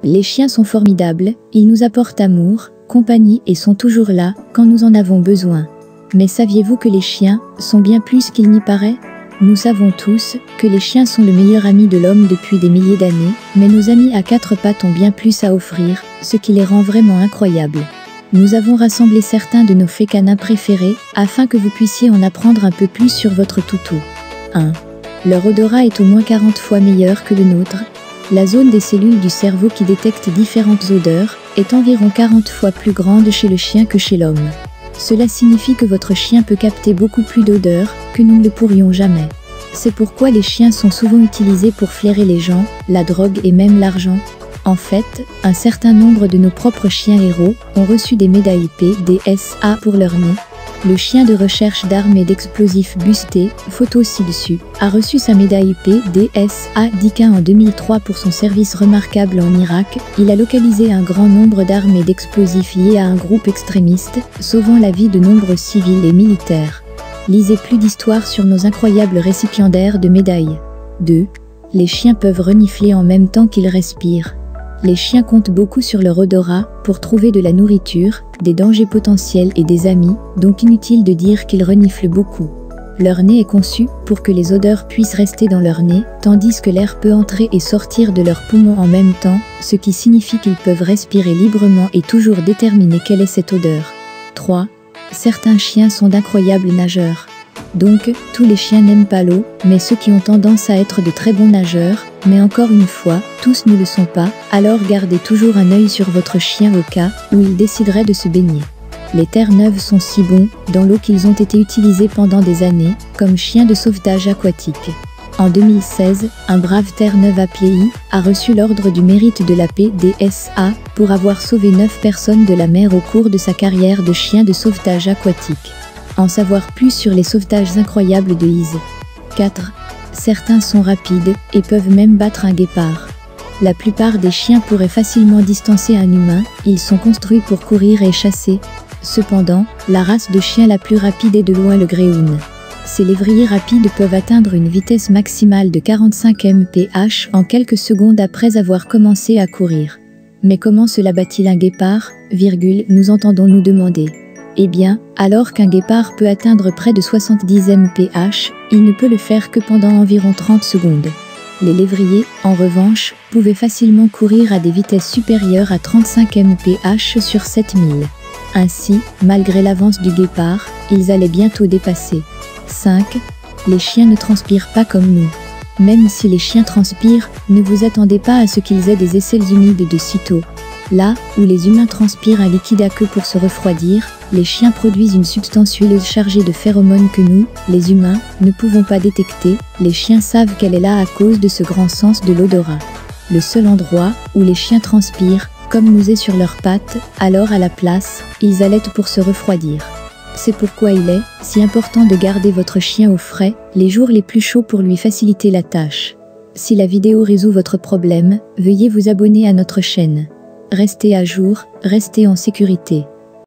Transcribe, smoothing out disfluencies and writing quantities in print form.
Les chiens sont formidables, ils nous apportent amour, compagnie et sont toujours là quand nous en avons besoin. Mais saviez-vous que les chiens sont bien plus qu'il n'y paraît? Nous savons tous que les chiens sont le meilleur ami de l'homme depuis des milliers d'années, mais nos amis à quatre pattes ont bien plus à offrir, ce qui les rend vraiment incroyables. Nous avons rassemblé certains de nos faits canins préférés, afin que vous puissiez en apprendre un peu plus sur votre toutou. 1. Leur odorat est au moins 40 fois meilleur que le nôtre. La zone des cellules du cerveau qui détecte différentes odeurs est environ 40 fois plus grande chez le chien que chez l'homme. Cela signifie que votre chien peut capter beaucoup plus d'odeurs que nous ne le pourrions jamais. C'est pourquoi les chiens sont souvent utilisés pour flairer les gens, la drogue et même l'argent. En fait, un certain nombre de nos propres chiens héros ont reçu des médailles PDSA pour leur nez. Le chien de recherche d'armes et d'explosifs Busté, photo ci-dessus, a reçu sa médaille PDSA d'Ica en 2003 pour son service remarquable en Irak. Il a localisé un grand nombre d'armes et d'explosifs liés à un groupe extrémiste, sauvant la vie de nombreux civils et militaires. Lisez plus d'histoires sur nos incroyables récipiendaires de médailles. 2. Les chiens peuvent renifler en même temps qu'ils respirent. Les chiens comptent beaucoup sur leur odorat pour trouver de la nourriture, des dangers potentiels et des amis, donc inutile de dire qu'ils reniflent beaucoup. Leur nez est conçu pour que les odeurs puissent rester dans leur nez, tandis que l'air peut entrer et sortir de leurs poumons en même temps, ce qui signifie qu'ils peuvent respirer librement et toujours déterminer quelle est cette odeur. 3. Certains chiens sont d'incroyables nageurs. Donc, tous les chiens n'aiment pas l'eau, mais ceux qui ont tendance à être de très bons nageurs, mais encore une fois, tous ne le sont pas, alors gardez toujours un œil sur votre chien au cas où il déciderait de se baigner. Les Terre-Neuve sont si bons dans l'eau qu'ils ont été utilisés pendant des années, comme chiens de sauvetage aquatique. En 2016, un brave Terre-Neuve appelé I a reçu l'ordre du mérite de la PDSA pour avoir sauvé 9 personnes de la mer au cours de sa carrière de chien de sauvetage aquatique. En savoir plus sur les sauvetages incroyables de Iz. 4. Certains sont rapides et peuvent même battre un guépard. La plupart des chiens pourraient facilement distancer un humain, ils sont construits pour courir et chasser. Cependant, la race de chien la plus rapide est de loin le Greyhound. Ces lévriers rapides peuvent atteindre une vitesse maximale de 45 mph en quelques secondes après avoir commencé à courir. Mais comment cela bat-il un guépard, nous entendons nous demander. Eh bien, alors qu'un guépard peut atteindre près de 70 mph, il ne peut le faire que pendant environ 30 secondes. Les lévriers, en revanche, pouvaient facilement courir à des vitesses supérieures à 35 mph sur 7000. Ainsi, malgré l'avance du guépard, ils allaient bientôt dépasser. 5. Les chiens ne transpirent pas comme nous. Même si les chiens transpirent, ne vous attendez pas à ce qu'ils aient des aisselles humides de sitôt. Là où les humains transpirent un liquide aqueux pour se refroidir, les chiens produisent une substance huileuse chargée de phéromones que nous, les humains, ne pouvons pas détecter. Les chiens savent qu'elle est là à cause de ce grand sens de l'odorat. Le seul endroit où les chiens transpirent, comme nous est sur leurs pattes, alors à la place, ils allaitent pour se refroidir. C'est pourquoi il est si important de garder votre chien au frais les jours les plus chauds pour lui faciliter la tâche. Si la vidéo résout votre problème, veuillez vous abonner à notre chaîne. Restez à jour, restez en sécurité.